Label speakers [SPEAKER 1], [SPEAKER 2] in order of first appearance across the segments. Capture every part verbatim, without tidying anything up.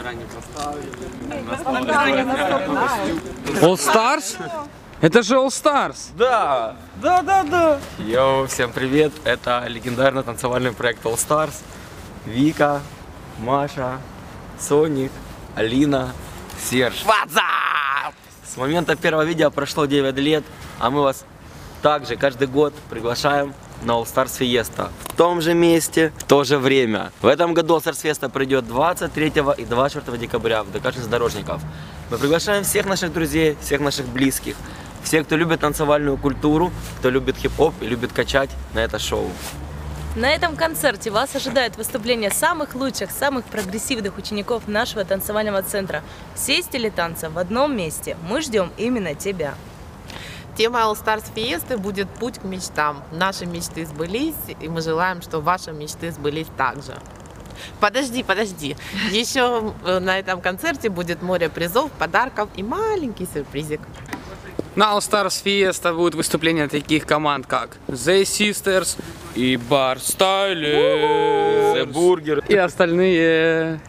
[SPEAKER 1] заранее поставили.
[SPEAKER 2] All Stars? Это же All Stars.
[SPEAKER 3] Да, да, да, да. Йоу, всем привет. Это легендарный танцевальный проект All Stars. Вика, Маша, Соник, Алина, Серж. WhatsApp! С момента первого видео прошло девять лет, а мы вас также каждый год приглашаем на All Stars Fiesta. В том же месте, в то же время. В этом году All Stars Fiesta пройдет двадцать третьего и двадцать четвёртого декабря в ДК железнодорожников. Мы приглашаем всех наших друзей, всех наших близких, всех, кто любит танцевальную культуру, кто любит хип-хоп и любит качать на это шоу.
[SPEAKER 4] На этом концерте вас ожидает выступление самых лучших, самых прогрессивных учеников нашего танцевального центра. Все стили танца в одном месте. Мы ждем именно тебя.
[SPEAKER 5] Тема All Stars Fiesta будет «Путь к мечтам». Наши мечты сбылись, и мы желаем, чтобы ваши мечты сбылись также. Подожди, подожди. Еще на этом концерте будет море призов, подарков и маленький сюрпризик.
[SPEAKER 2] На All Stars Fiesta будут выступления таких команд, как The Sisters и Bar Style,
[SPEAKER 3] The Burger
[SPEAKER 2] и остальные.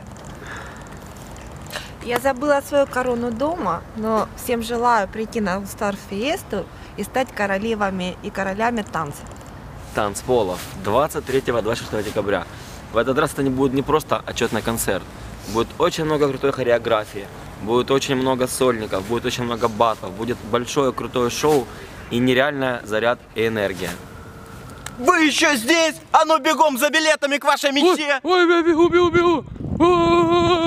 [SPEAKER 6] Я забыла свою корону дома, но всем желаю прийти на All Stars Fiesta и стать королевами и королями танца.
[SPEAKER 3] танцполов двадцать третьего и двадцать четвёртого декабря. В этот раз это не будет не просто отчетный концерт. Будет очень много крутой хореографии, будет очень много сольников, будет очень много батлов, будет большое крутое шоу и нереальная заряд и энергия.
[SPEAKER 1] Вы еще здесь? А ну бегом за билетами к вашей мечте!
[SPEAKER 2] Ой, ой, я бегу, бегу, бегу!